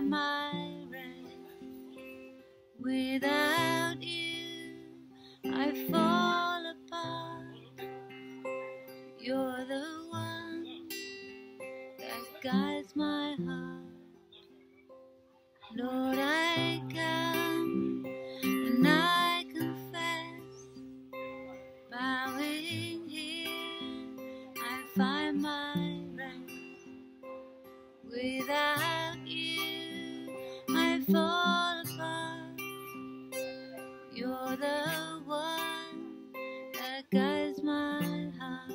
find my rest. Without you, I fall apart. You're the one that guides my heart. Lord, I come and I confess, bowing here, I find my rest. Without you, I fall apart. You're the one that guides my heart.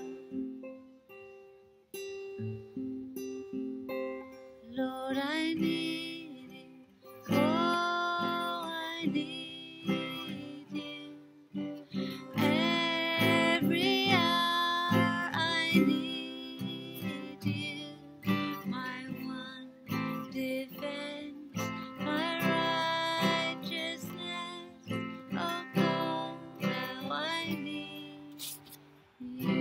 Lord, I need you. Oh, I need you. Every hour I need you. My one defense, my righteousness. Oh God, how I need you.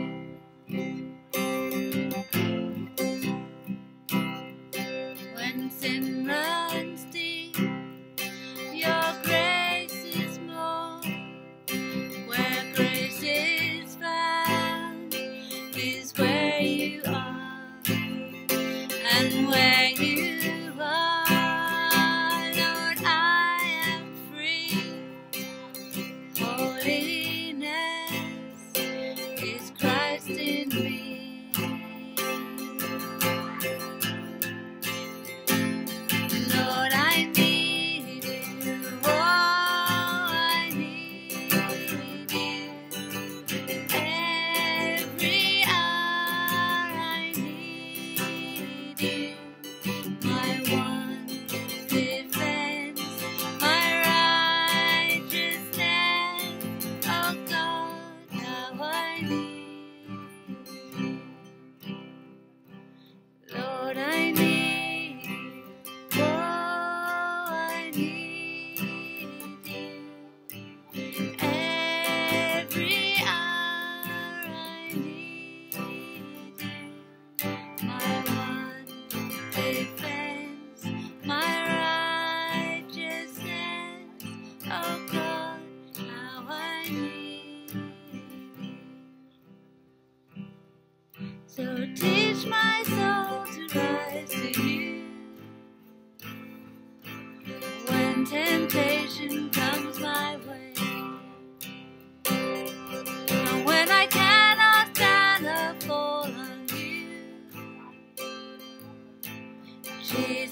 When sin runs deep, your grace is more. Where grace is found is where you are. And where you are, Lord, I am free. Holiness is Christ in me. Lord, I need you. Oh, I need you. Every hour I need you. My one defense, my righteousness. Oh God, how I need you. Lord, I need you. Oh, I need you. Every hour I need you. My one defense, my righteousness. Oh God, how I need you. So teach my soul to rise to you. When temptation comes my way, and when I cannot stand or fall on you, Jesus.